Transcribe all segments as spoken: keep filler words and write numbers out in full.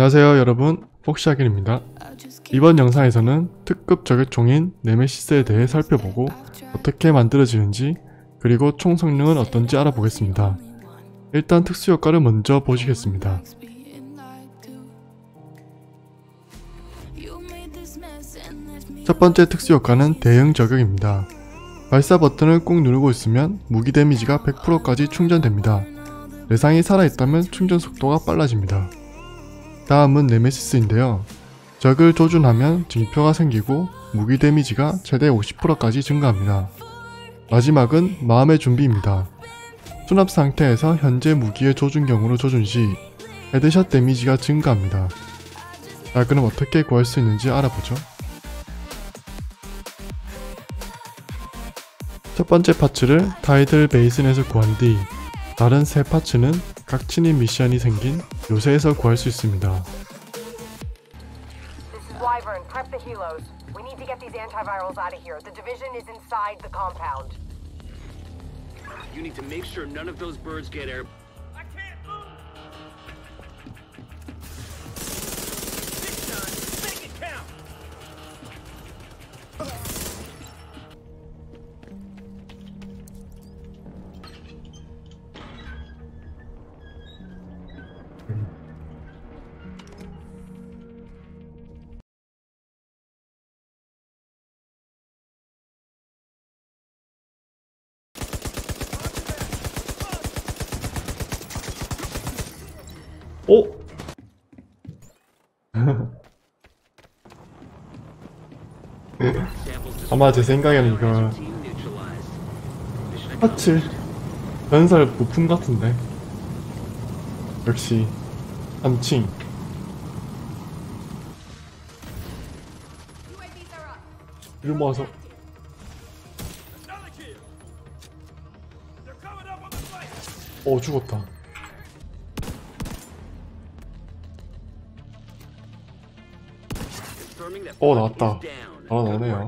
안녕하세요 여러분, 폭시아길입니다. 이번 영상에서는 특급 저격총인 네메시스에 대해 살펴보고 어떻게 만들어지는지 그리고 총 성능은 어떤지 알아보겠습니다. 일단 특수효과를 먼저 보시겠습니다. 첫 번째 특수효과는 대응 저격입니다. 발사 버튼을 꾹 누르고 있으면 무기 데미지가 백 퍼센트까지 충전됩니다. 대상이 살아있다면 충전 속도가 빨라집니다. 다음은 네메시스인데요. 적을 조준하면 징표가 생기고 무기 데미지가 최대 오십 퍼센트까지 증가합니다. 마지막은 마음의 준비입니다. 수납 상태에서 현재 무기의 조준경으로 조준 시 헤드샷 데미지가 증가합니다. 자, 그럼 어떻게 구할 수 있는지 알아보죠. 첫 번째 파츠를 타이틀 베이슨에서 구한 뒤 다른 세 파츠는 각 침입 미션이 생긴 요새에서 구할 수 있습니다. Wyvern, prep the helos. We need to get these antivirals out of here. The division is inside the compound. You need to make sure none of those birds get air. I can't move. This time, make it count. 오! 아마 제 생각에는 이거 파츠 전설 부품 같은데. 역시 한칭. 이리 모아서 어 죽었다. 어 나왔다. 바로 나오네요.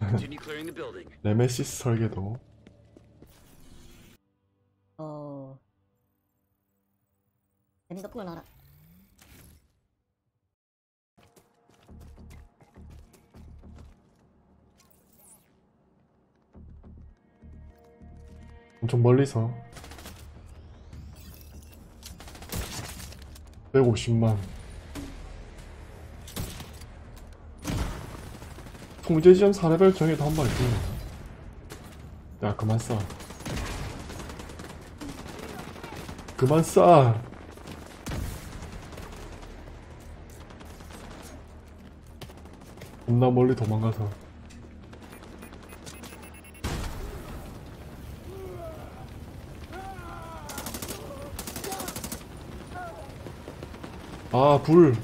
네메시스 설계도. 어... 데미지 더 나와라. 엄청 멀리서 백오십만. 통제지점 사 레벨 정해도 한 마리 죽네. 야 그만 쏴. 그만 쏴. 겁나 멀리 도망가서. 아 불.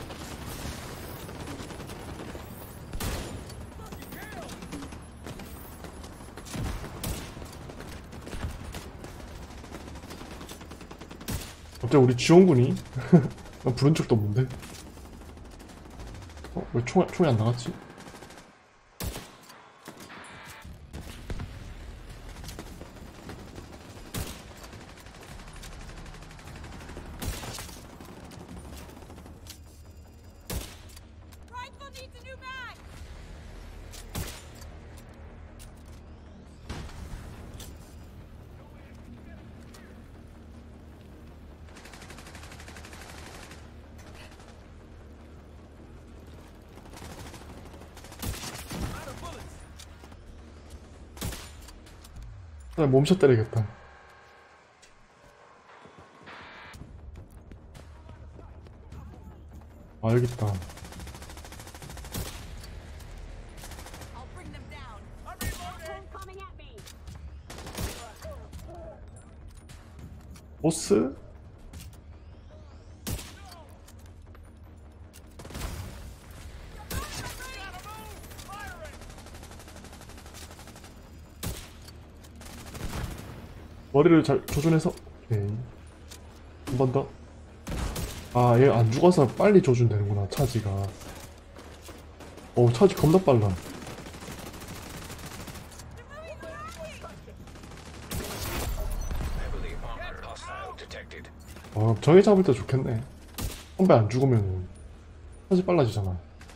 갑자기 우리 지원군이 난 부른 적도 없는데. 어? 왜 총, 총이 안 나갔지? 나 몸샷 때리겠다. 아 여기 있다. 보스? 머리를 잘 조준해서. 오케이. 한 번 더. 아, 얘 안 죽어서 빨리 조준되는구나, 차지가. 오, 차지 겁나 빨라. 어, 정해 잡을 때 좋겠네. 선배 안 죽으면 사실 빨라지잖아.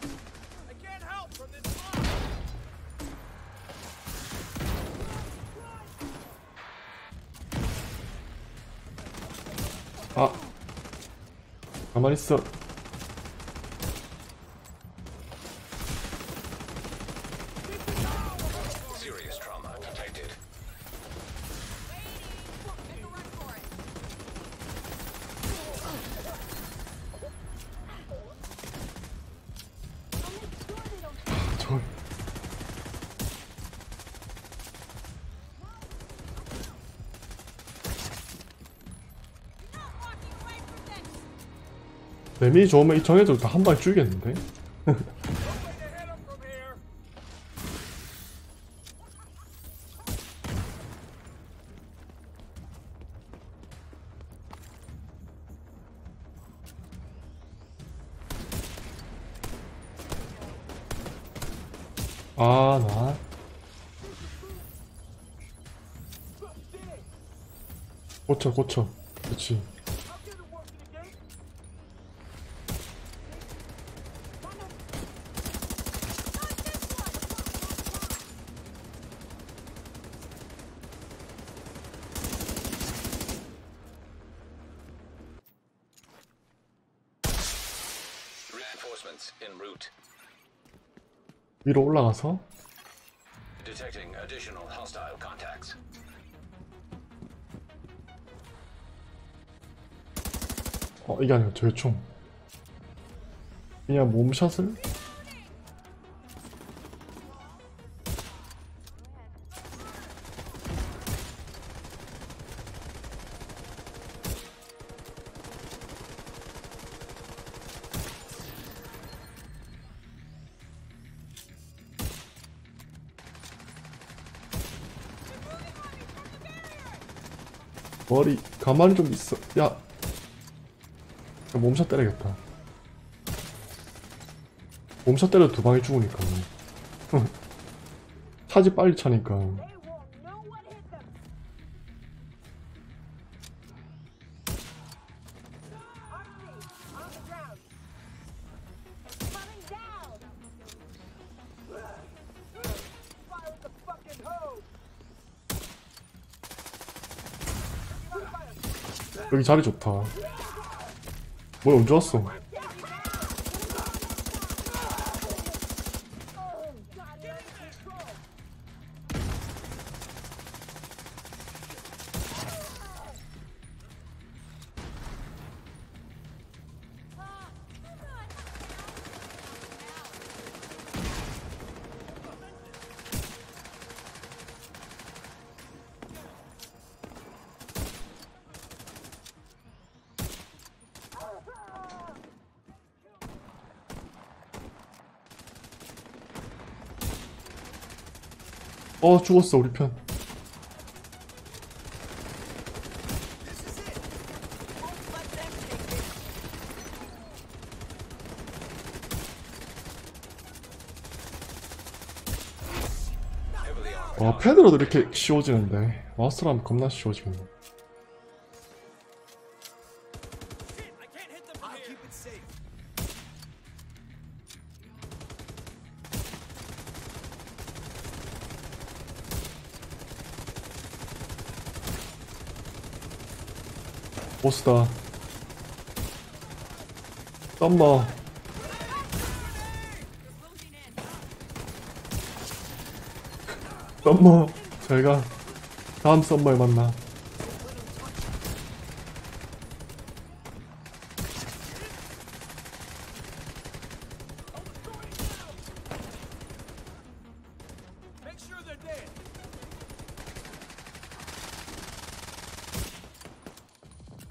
아, 가만히 있어. Serious trauma detected. 저 데미지 좋으면 이 정해져 다 한 방에 죽이겠는데? 아, 나. 고쳐, 고쳐. 그렇지. Reinforcements en route. 위로 올라가서 Detecting additional hostile contacts. 어, 이게 아니라 저 총. 그냥 몸샷을? 머리 가만히 좀 있어. 야, 몸샷 때려야겠다. 몸샷 때려 두 방에 죽으니까. 차지 빨리 차니까. 여기 자리 좋다. 뭐야, 언제 왔어? 어, 죽었어, 우리 편. 와, 패드로도 이렇게 쉬워지는데 마우스로 하면 겁나 쉬워지네. 보스다. 썸머. 썸머. 잘가. 다음 썸머에 만나.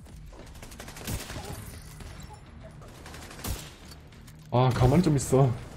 아, 가만히 좀 있어.